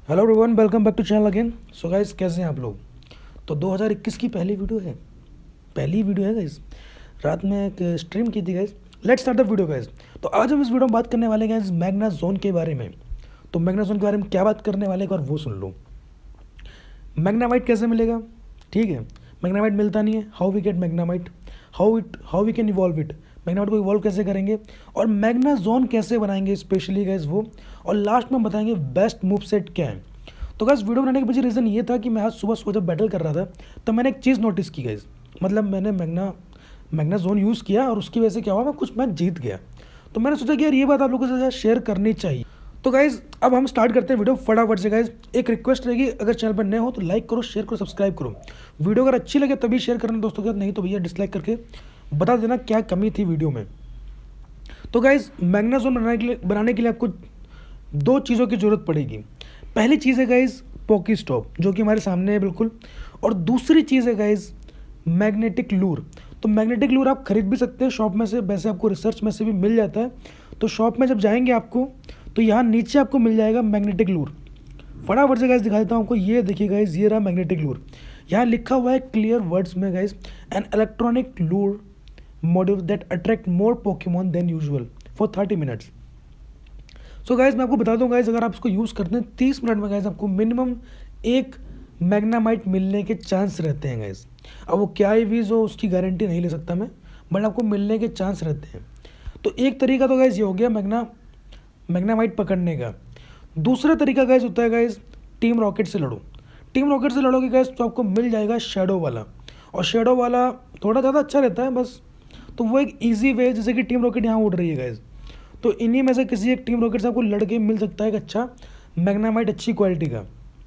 Hello everyone, welcome back to channel again. So guys, कैसे हैं आप लोग? तो 2021 की पहली वीडियो है गाइस। रात में एक स्ट्रीम की थी guys. Let's start the video guys. तो आज हम इस वीडियो में बात करने वाले हैं गाइस मैग्ना जोन के बारे में। तो मैग्ना जोन के बारे में क्या बात करने वाले हैं, एक बार वो सुन लो। मैग्नामाइट कैसे मिलेगा? ठीक है, मैग्नामाइट मिलता नहीं है। How we get Magnemite, how we can evolve it, Magnemite को इवॉल्व कैसे करेंगे, और मैग्ना जोन कैसे बनाएंगे स्पेशली गाइस वो, और लास्ट में बताएंगे बेस्ट मूव सेट क्या है। तो गाइस, वीडियो बनाने के पीछे रीज़न ये था कि मैं आज सुबह सुबह जब बैटल कर रहा था तब मैंने एक चीज़ नोटिस की गाइस। मतलब मैंने मैग्ना जोन यूज़ किया और उसकी वजह से क्या हुआ, मैं कुछ मैच जीत गया। तो मैंने सोचा कि यार ये बात आप लोगों के साथ शेयर करनी चाहिए। तो गाइज अब हम स्टार्ट करते हैं वीडियो फटाफट से। गाइज एक रिक्वेस्ट रहेगी, अगर चैनल पर नए हो तो लाइक करो, शेयर करो, सब्सक्राइब करो। वीडियो अगर अच्छी लगे तभी शेयर करना दोस्तों के साथ, नहीं तो भैया डिसलाइक करके बता देना क्या कमी थी वीडियो में। तो गाइज मैग्ना जोन बनाने के लिए आपको दो चीज़ों की ज़रूरत पड़ेगी। पहली चीज़ है गाइज पॉकी स्टॉप, जो कि हमारे सामने है बिल्कुल, और दूसरी चीज़ है गाइज मैग्नेटिक लूर। तो मैग्नेटिक लूर आप खरीद भी सकते हैं शॉप में से, वैसे आपको रिसर्च में से भी मिल जाता है। तो शॉप में जब जाएंगे आपको तो यहाँ नीचे आपको मिल जाएगा मैग्नेटिक लूर। फटाफट से गाइस दिखा देता हूँ आपको। ये देखिए गाइस, ये रहा मैग्नेटिक लूर। यहाँ लिखा हुआ है क्लियर वर्ड्स में guys, an electronic lure module that attract more Pokemon than usual for 30 minutes. So guys मैं आपको बता दूँ गाइस, अगर आप इसको यूज़ करते हैं 30 मिनट में गाइस आपको मिनिमम एक मैग्नामाइट मिलने के चांस रहते हैं गाइस। अब वो क्या ईवीज हो उसकी गारंटी नहीं ले सकता मैं, बट आपको मिलने के चांस रहते हैं। तो एक तरीका तो गाइस ये हो गया मैग्नामाइट पकड़ने का। दूसरा तरीका गाइस होता है गाइस टीम रॉकेट से लड़ो। टीम रॉकेट से लड़ोगे गाइस तो आपको मिल जाएगा शेडो वाला, और शेडो वाला थोड़ा ज़्यादा अच्छा रहता है बस। तो वो एक इजी वे है, जैसे कि टीम रॉकेट यहाँ उड़ रही है गाइस, तो इन्हीं में से किसी एक टीम रॉकेट से आपको लड़के मिल सकता है एक अच्छा मैग्नामाइट अच्छी क्वालिटी का।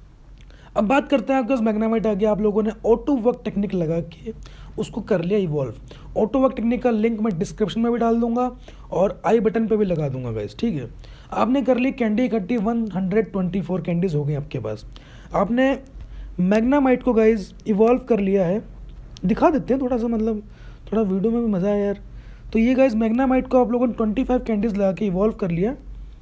अब बात करते हैं, आपके पास मैग्नामाइट आ गया, आप लोगों ने ऑटो वर्क टेक्निक लगा के उसको कर लिया इवॉल्व। ऑटो वर्क टेक्निक का लिंक मैं डिस्क्रिप्शन में भी डाल दूंगा और आई बटन पे भी लगा दूंगा गाइस, ठीक है। आपने कर ली कैंडी इकट्ठी, 124 कैंडीज हो गई आपके पास। आपने मैग्नामाइट को गाइस इवॉल्व कर लिया है। दिखा देते हैं थोड़ा सा, मतलब थोड़ा वीडियो में भी मज़ा है यार। तो ये गाइस मैग्नामाइट को आप लोगों ने 25 कैंडीज लगा के इवॉल्व कर लिया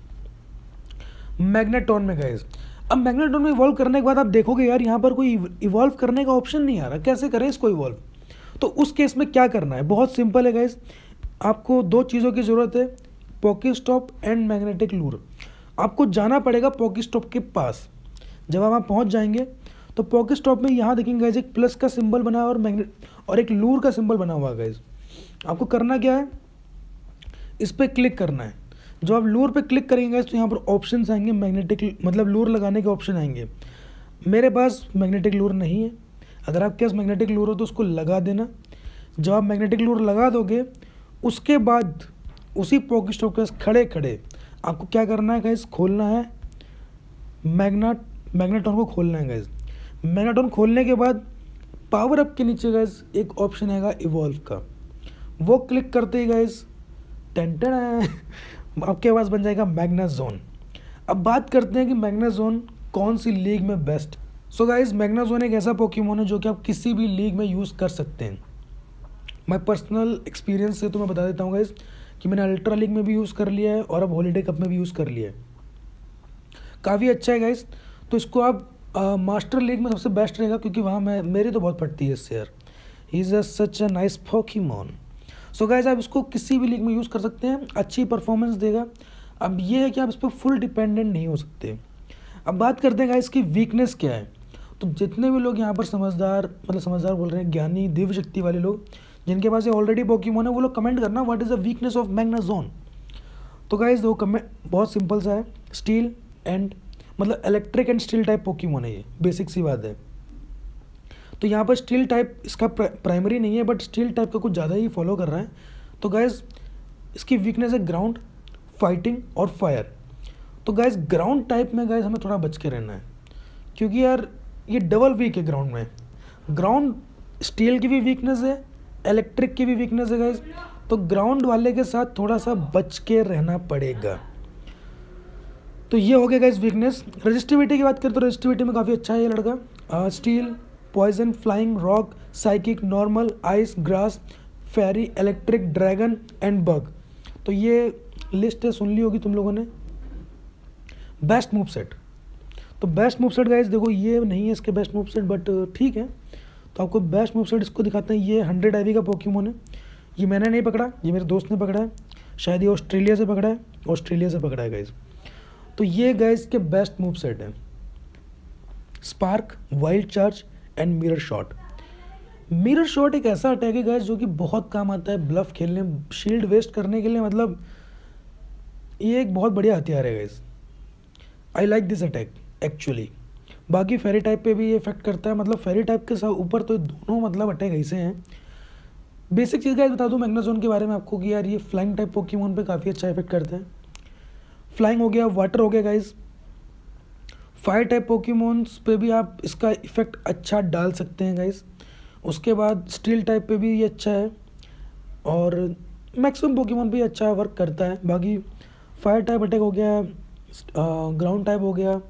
मैग्नेटॉन में गाइस। अब मैग्नेटॉन में इवॉल्व करने के बाद आप देखोगे यार यहाँ पर कोई इवॉल्व करने का ऑप्शन नहीं आ रहा, कैसे करें इसको इवॉल्व। तो उस केस में क्या करना है, बहुत सिंपल है गाइस। आपको दो चीज़ों की ज़रूरत है, PokeStop and magnetic lure. आपको जाना पड़ेगा पॉकी स्टॉप के पास। जब आप वहाँ पहुँच जाएंगे तो पॉकी स्टॉप में यहाँ देखेंगे गाइस एक प्लस का सिंबल बना हुआ और एक लूर का सिंबल बना हुआ है गाइस। आपको करना क्या है, इस पर क्लिक करना है। जो आप लूर पे क्लिक करेंगे तो यहाँ पर ऑप्शंस आएंगे, मैग्नेटिक मतलब लूर लगाने के ऑप्शन आएंगे। मेरे पास मैग्नेटिक लूर नहीं है, अगर आपके पास मैग्नेटिक लूर हो तो उसको लगा देना। जब आप मैग्नेटिक लूर लगा दोगे उसके बाद उसी पॉकेट स्टॉप के खड़े खड़े आपको क्या करना है गाइस, खोलना है मैग्नेटॉन को खोलना है गाइस। मैग्नेटॉन खोलने के बाद पावर अप के नीचे गाइस एक ऑप्शन आएगा इवॉल्व का, वो क्लिक करते ही गाइस टेंटन है आपके पास बन जाएगा मैग्ना जोन। अब बात करते हैं कि मैग्ना जोन कौन सी लीग में best. So guys Magnezone एक ऐसा पोकेमोन है जो कि आप किसी भी लीग में यूज़ कर सकते हैं। मैं पर्सनल एक्सपीरियंस से तो मैं बता देता हूँ गाइस कि मैंने अल्ट्रा लीग में भी यूज़ कर लिया है और अब हॉलीडे कप में भी यूज़ कर लिया है, काफ़ी अच्छा है गाइस। तो इसको आप मास्टर लीग में सबसे बेस्ट रहेगा, क्योंकि वहाँ मेरी तो बहुत फटती है इससे यार। He is such a nice Pokemon. So guys आप इसको किसी भी लीग में यूज़ कर सकते हैं, अच्छी परफॉर्मेंस देगा। अब ये है कि आप इस पर फुल डिपेंडेंट नहीं हो सकते। अब बात करते हैं गाइस इसकी वीकनेस क्या है। तो जितने भी लोग यहाँ पर समझदार बोल रहे हैं, ज्ञानी दिव्य शक्ति वाले लोग जिनके पास ये ऑलरेडी पोकेमोन है, वो लोग कमेंट करना what is the weakness of Magnezone. तो गाइस वो कमेंट बहुत सिंपल सा है, स्टील एंड मतलब electric and steel type Pokemon है, ये बेसिक सी बात है। तो यहाँ पर स्टील टाइप इसका प्राइमरी नहीं है, बट स्टील टाइप का कुछ ज़्यादा ही फॉलो कर रहा है। तो गाइस इसकी वीकनेस है ग्राउंड, फाइटिंग और फायर। तो गाइस ग्राउंड टाइप में गाइस हमें थोड़ा बच के रहना है, क्योंकि यार ये डबल वीक है ग्राउंड में। ग्राउंड स्टील की भी वीकनेस है, इलेक्ट्रिक की भी वीकनेस है गाइस। तो ग्राउंड वाले के साथ थोड़ा सा बच के रहना पड़ेगा। तो ये हो गया गाइस वीकनेस। रजिस्टिविटी की बात करें तो रजिस्टिविटी में काफ़ी अच्छा है ये लड़का। Steel, poison, flying, rock, psychic, normal, ice, grass, fairy, electric, dragon and bug. तो ये लिस्ट है, सुन ली होगी तुम लोगों ने। बेस्ट मूव सेट, तो बेस्ट मूव सेट गाइस देखो, ये नहीं है इसके बेस्ट मूव सेट, बट ठीक है। तो आपको बेस्ट मूव सेट इसको दिखाते हैं। ये 100 IV का पोकेमोन है। ये मैंने नहीं पकड़ा, ये मेरे दोस्त ने पकड़ा है। शायद ये ऑस्ट्रेलिया से पकड़ा है, ऑस्ट्रेलिया से पकड़ा है गाइस। तो ये गाइस के बेस्ट मूव सेट है, spark, wild charge and mirror shot. Mirror shot एक ऐसा अटैक है गाइस जो कि बहुत काम आता है ब्लफ खेलने, शील्ड वेस्ट करने के लिए। मतलब ये एक बहुत बढ़िया हथियार है guys. I like this attack actually. बाकी फेरी टाइप पे भी ये इफेक्ट करता है। मतलब फेरी टाइप के साथ ऊपर तो दोनों मतलब अटैक ऐसे हैं। बेसिक चीज़ गाइस बता दूं मैग्नाजोन के बारे में आपको कि यार ये फ्लाइंग टाइप पोकेमोन पे काफ़ी अच्छा इफेक्ट करता है। फ्लाइंग हो गया, वाटर हो गया गाइस। फायर टाइप पोकेमोन्स पे भी आप इसका इफेक्ट अच्छा डाल सकते हैं गाइस। उसके बाद स्टील टाइप पे भी ये अच्छा है, और मैक्सिमम पोकेमोन पे अच्छा वर्क करता है। बाकी फायर टाइप अटैक हो गया, ग्राउंड टाइप हो गया,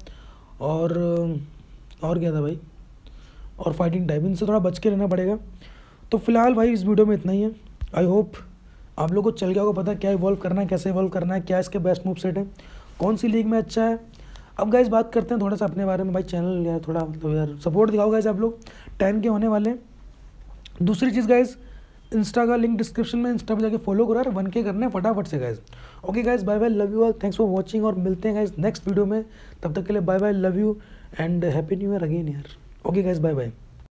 और क्या था भाई, और फाइटिंग टाइप, इनसे थोड़ा बच के रहना पड़ेगा। तो फिलहाल भाई इस वीडियो में इतना ही है। आई होप आप लोगों को चल गया होगा पता क्या इवॉल्व करना है, कैसे इवॉल्व करना है, क्या इसके बेस्ट मूव सेट है, कौन सी लीग में अच्छा है। अब गाइस बात करते हैं थोड़ा सा अपने बारे में। भाई चैनल यार थोड़ा मतलब यार सपोर्ट दिखाओ गाइस, आप लोग 10 के होने वाले हैं। दूसरी चीज़ गाइस, इंस्टा का लिंक डिस्क्रिप्शन में, इंस्टा पे जाके फॉलो करो यार, 1K करने फटाफट से गाइस। Okay guys, bye bye, love you all, thanks for watching, और मिलते हैं गाइस नेक्स्ट वीडियो में। तब तक के लिए bye bye, love you and happy new year again यार। Okay guys, bye bye.